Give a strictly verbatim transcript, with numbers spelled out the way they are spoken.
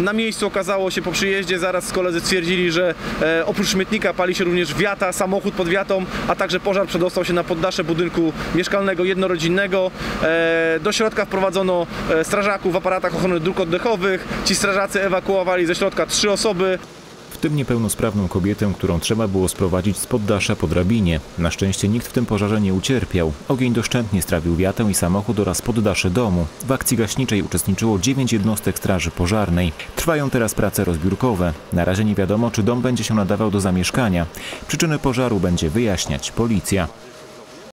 Na miejscu okazało się po przyjeździe, zaraz koledzy stwierdzili, że e, oprócz śmietnika pali się również wiata, samochód pod wiatą, a także pożar przedostał się na poddasze budynku mieszkalnego jednorodzinnego. E, do środka wprowadzono e, strażaków w aparatach ochrony dróg oddechowych. Ci strażacy ewakuowali ze środka trzy osoby. W tym niepełnosprawną kobietę, którą trzeba było sprowadzić z poddasza po drabinie. Na szczęście nikt w tym pożarze nie ucierpiał. Ogień doszczętnie strawił wiatę i samochód oraz poddasze domu. W akcji gaśniczej uczestniczyło dziewięć jednostek straży pożarnej. Trwają teraz prace rozbiórkowe. Na razie nie wiadomo, czy dom będzie się nadawał do zamieszkania. Przyczyny pożaru będzie wyjaśniać policja.